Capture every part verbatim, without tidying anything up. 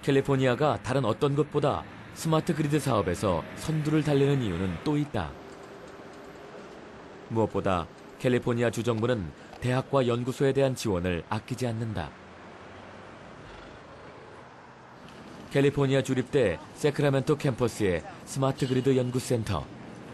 캘리포니아가 다른 어떤 곳보다 스마트 그리드 사업에서 선두를 달리는 이유는 또 있다. 무엇보다 캘리포니아 주정부는 대학과 연구소에 대한 지원을 아끼지 않는다. 캘리포니아 주립대 세크라멘토 캠퍼스의 스마트 그리드 연구센터.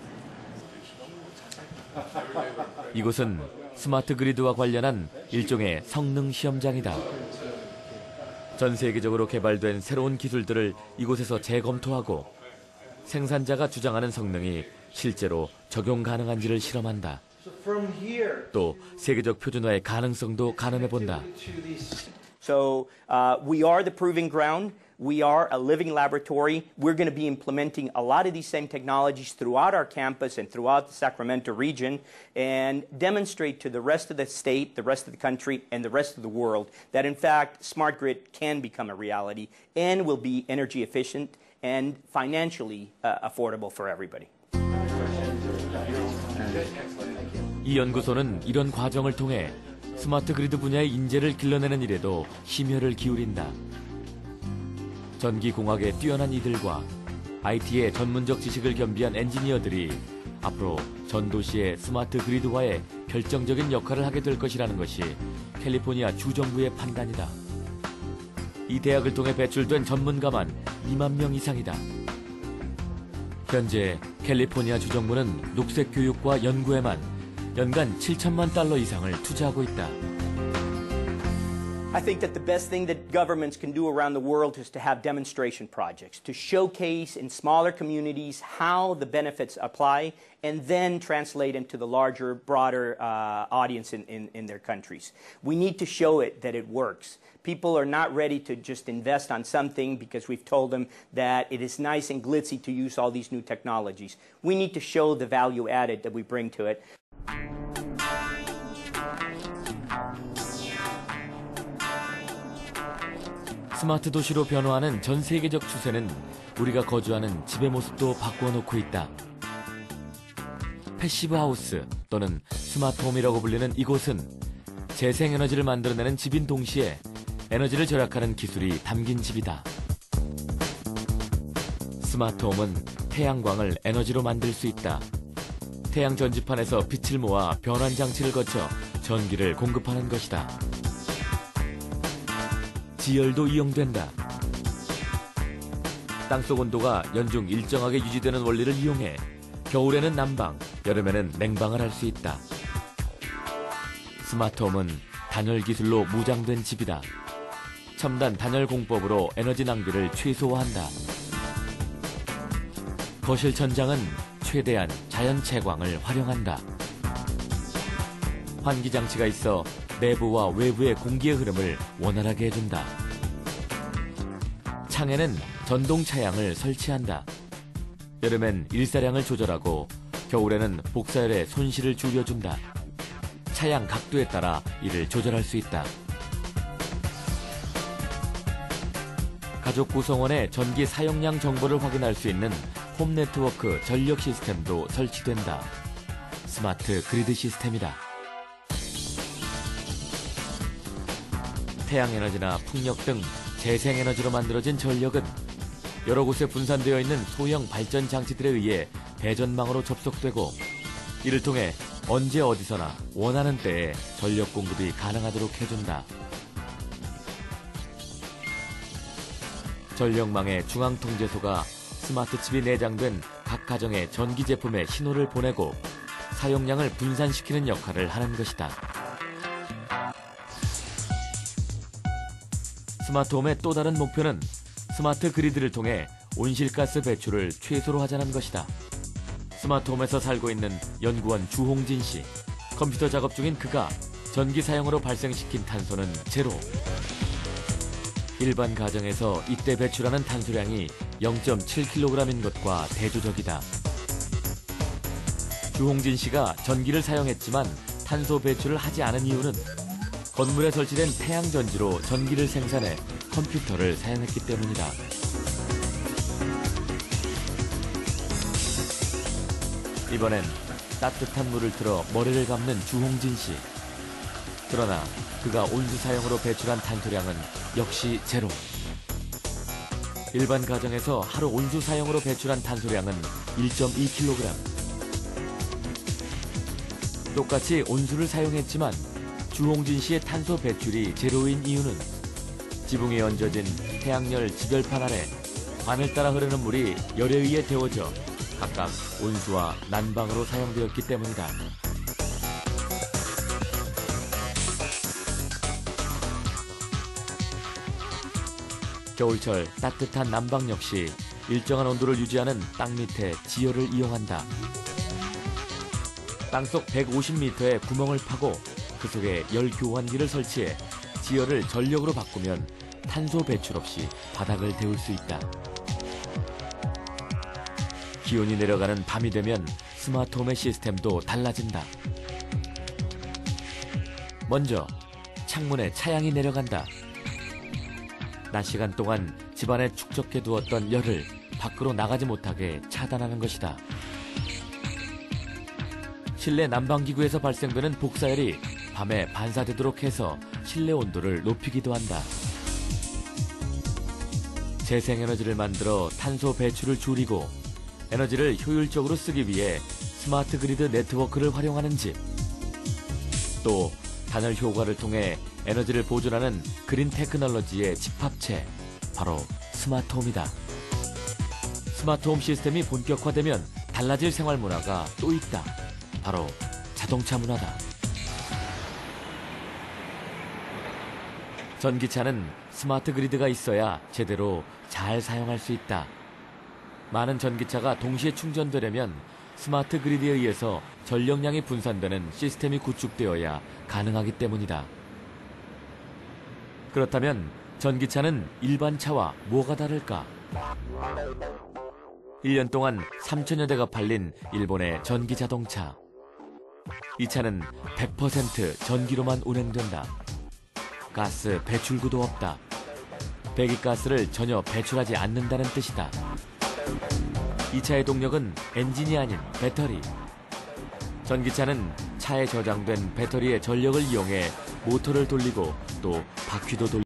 이곳은 스마트 그리드와 관련한 일종의 성능 시험장이다. 전 세계적으로 개발된 새로운 기술들을 이곳에서 재검토하고 생산자가 주장하는 성능이 실제로 적용 가능한지를 실험한다. 또 세계적 표준화의 가능성도 가늠해본다. So uh, we are the proving ground. We are a living laboratory. We're going to be implementing a lot of these same technologies throughout our campus and throughout the Sacramento region and demonstrate to the rest of the state, the rest of the country, and the rest of the world that, in fact, smart grid can become a reality and will be energy efficient and financially uh, affordable for everybody. 이 연구소는 이런 과정을 통해 스마트 그리드 분야의 인재를 길러내는 일에도 심혈을 기울인다. 전기공학에 뛰어난 이들과 아이티의 전문적 지식을 겸비한 엔지니어들이 앞으로 전 도시의 스마트 그리드화에 결정적인 역할을 하게 될 것이라는 것이 캘리포니아 주정부의 판단이다. 이 대학을 통해 배출된 전문가만 이만 명 이상이다. 현재 캘리포니아 주정부는 녹색 교육과 연구에만 연간 칠천만 달러 이상을 투자하고 있다. I think that the best thing that governments can do around the world is to have demonstration projects, to showcase in smaller communities how the benefits apply and then translate into the larger, broader uh, audience in, in, in their countries. We need to show it that it works. People are not ready to just invest on something because we've told them that it is nice and glitzy to use all these new technologies. We need to show the value added that we bring to it. 스마트 도시로 변화하는 전 세계적 추세는 우리가 거주하는 집의 모습도 바꿔놓고 있다. 패시브 하우스 또는 스마트홈이라고 불리는 이곳은 재생에너지를 만들어내는 집인 동시에 에너지를 절약하는 기술이 담긴 집이다. 스마트홈은 태양광을 에너지로 만들 수 있다. 태양 전지판에서 빛을 모아 변환 장치를 거쳐 전기를 공급하는 것이다. 지열도 이용된다. 땅속 온도가 연중 일정하게 유지되는 원리를 이용해 겨울에는 난방, 여름에는 냉방을 할 수 있다. 스마트홈은 단열 기술로 무장된 집이다. 첨단 단열 공법으로 에너지 낭비를 최소화한다. 거실 천장은 최대한 자연 채광을 활용한다. 환기 장치가 있어 내부와 외부의 공기의 흐름을 원활하게 해준다. 창에는 전동 차양을 설치한다. 여름엔 일사량을 조절하고 겨울에는 복사열의 손실을 줄여준다. 차양 각도에 따라 이를 조절할 수 있다. 가족 구성원의 전기 사용량 정보를 확인할 수 있는 홈 네트워크 전력 시스템도 설치된다. 스마트 그리드 시스템이다. 태양에너지나 풍력 등 재생에너지로 만들어진 전력은 여러 곳에 분산되어 있는 소형 발전 장치들에 의해 배전망으로 접속되고 이를 통해 언제 어디서나 원하는 때에 전력 공급이 가능하도록 해준다. 전력망의 중앙통제소가 스마트칩이 내장된 각 가정의 전기 제품에 신호를 보내고 사용량을 분산시키는 역할을 하는 것이다. 스마트홈의 또 다른 목표는 스마트 그리드를 통해 온실가스 배출을 최소로 하자는 것이다. 스마트홈에서 살고 있는 연구원 주홍진 씨. 컴퓨터 작업 중인 그가 전기 사용으로 발생시킨 탄소는 제로. 일반 가정에서 이때 배출하는 탄소량이 영 점 칠 킬로그램인 것과 대조적이다. 주홍진 씨가 전기를 사용했지만 탄소 배출을 하지 않은 이유는 건물에 설치된 태양전지로 전기를 생산해 컴퓨터를 사용했기 때문이다. 이번엔 따뜻한 물을 틀어 머리를 감는 주홍진 씨. 그러나 그가 온수 사용으로 배출한 탄소량은 역시 제로. 일반 가정에서 하루 온수 사용으로 배출한 탄소량은 일 점 이 킬로그램. 똑같이 온수를 사용했지만 주홍진 씨의 탄소 배출이 제로인 이유는 지붕에 얹어진 태양열 지별판 아래 관을 따라 흐르는 물이 열에 의해 데워져 각각 온수와 난방으로 사용되었기 때문이다. 겨울철 따뜻한 난방 역시 일정한 온도를 유지하는 땅 밑에 지열을 이용한다. 땅속 백오십 미터의 구멍을 파고 그 속에 열 교환기를 설치해 지열을 전력으로 바꾸면 탄소 배출 없이 바닥을 데울 수 있다. 기온이 내려가는 밤이 되면 스마트홈의 시스템도 달라진다. 먼저 창문에 차양이 내려간다. 낮 시간 동안 집안에 축적해 두었던 열을 밖으로 나가지 못하게 차단하는 것이다. 실내 난방기구에서 발생되는 복사열이 밤에 반사되도록 해서 실내 온도를 높이기도 한다. 재생에너지를 만들어 탄소 배출을 줄이고 에너지를 효율적으로 쓰기 위해 스마트 그리드 네트워크를 활용하는 집. 또 단열 효과를 통해 에너지를 보존하는 그린 테크놀로지의 집합체, 바로 스마트홈이다. 스마트홈 시스템이 본격화되면 달라질 생활 문화가 또 있다. 바로 자동차 문화다. 전기차는 스마트 그리드가 있어야 제대로 잘 사용할 수 있다. 많은 전기차가 동시에 충전되려면 스마트 그리드에 의해서 전력량이 분산되는 시스템이 구축되어야 가능하기 때문이다. 그렇다면 전기차는 일반 차와 뭐가 다를까? 일 년 동안 삼천여 대가 팔린 일본의 전기 자동차. 이 차는 백 퍼센트 전기로만 운행된다. 가스 배출구도 없다. 배기가스를 전혀 배출하지 않는다는 뜻이다. 이 차의 동력은 엔진이 아닌 배터리. 전기차는 차에 저장된 배터리의 전력을 이용해 모터를 돌리고 또 바퀴도 돌리고